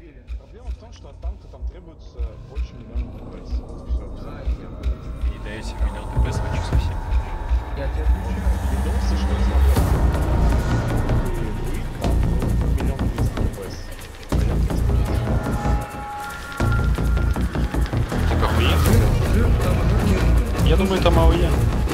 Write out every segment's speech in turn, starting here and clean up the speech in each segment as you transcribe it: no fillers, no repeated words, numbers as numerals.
Проблема в том, что от танка там требуется больше миллиона ДПС. Все. И не даете миллион ДПС вообще совсем. Я тебе отвечаю. Видосы, что я смотрел. Там миллион 200 ДПС. Так охуенно? Жир, там нет. Я думаю, это АОЕ.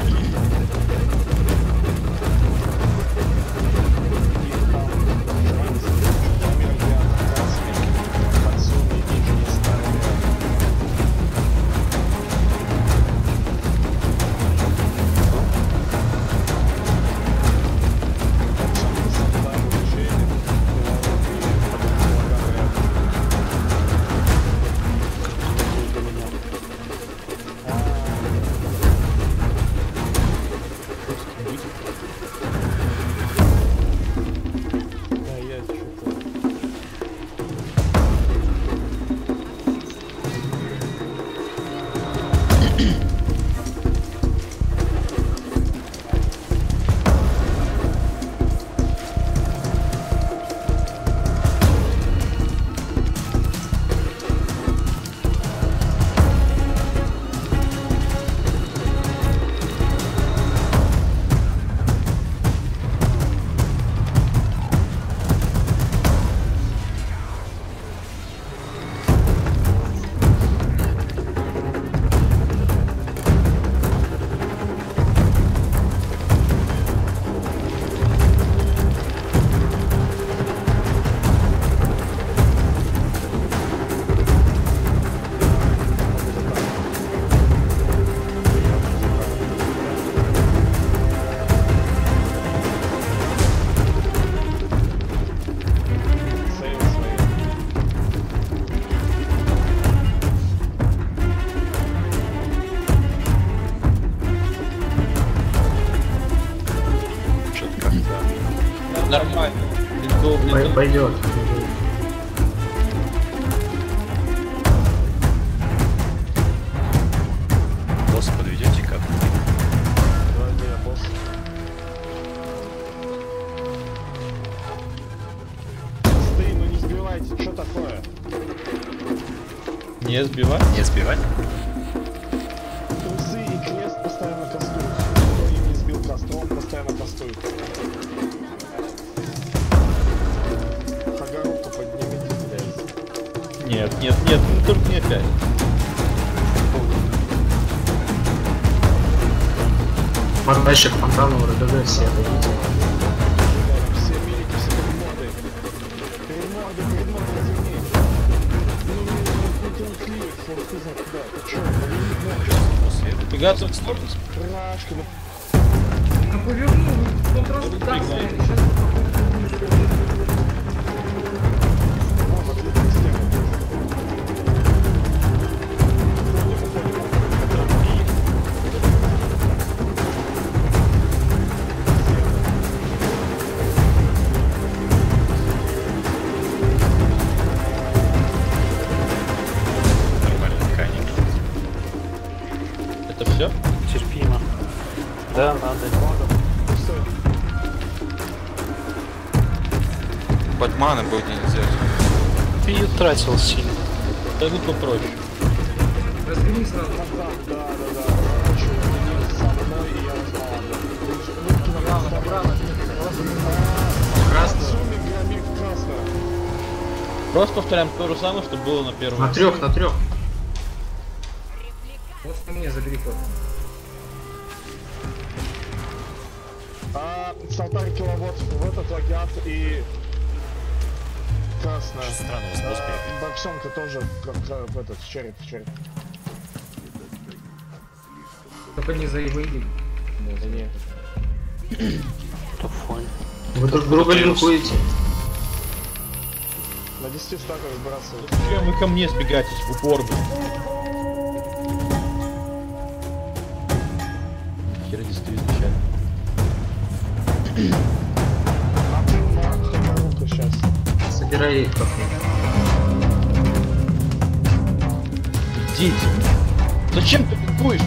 Нормально. Пойдет. Босс подведете как? Сты, ну не сбивайте, что такое? Не сбивать? Не сбивать? Трусы и крест постоянно кастуют. Кто им не сбил костром, постоянно кастует. Хагоруку поднимите, блядь. Нет, ну только не опять. Мордайщик фонтанного РДД все это видели. Все милики, все переморды. Переморды, разверни. Ну, клик, форты за куда? Ты чё? Фигаться в сторону. Крашка, Ну поверну, он просто так стоит, сейчас Нормально, механики. Это все? Терпимо. Да, надо. Бэтмена будет нельзя. Ты ее тратил сильно. Да тут попроще. разверни сразу. да. Короче, они со мной, и я узнал. Направо. Красный. Сумме громик красная. Просто повторяем то же самое, что было на первом. На трех. Вот ко мне забери код. Салтар киловатт в этот лагиат и красная. Странно, у вас босс бегает. Боксенка тоже в этот череп. Только не заебали. Да не. Вы друг друга линкуете. На 10 стаках сбрасывают. Зачем вы ко мне сбегаетесь в упор, блин? Хера действительно печально. Хагорука сейчас. Собирай их как-нибудь. Идите. Зачем ты пикуешь?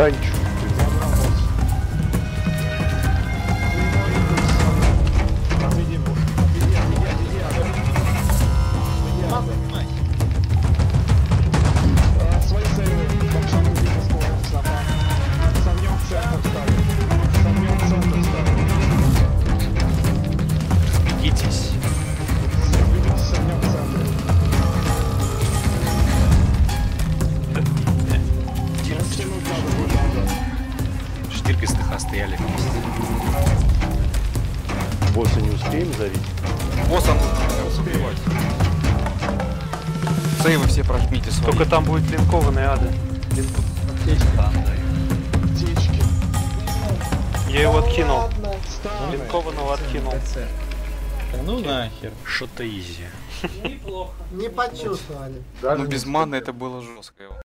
Танчу. Забрал босс. Отведи босс. Отведи. Свои цели большой группе исполнил снапа. Сомнем центр ставим. Бегитесь. Сомнем центр. Растянуть надо будет назад. Штырка с ТХ стояли вместе. Босса не успеем завить? Босса нужно убивать. Сейвы все прожмите свои. Только там будет линкованный ада. Птички. Я его откинул. Станы. Линкованного откинул. Да ну нахер. Что-то изи. Не почувствовали. Ну без маны это было жестко.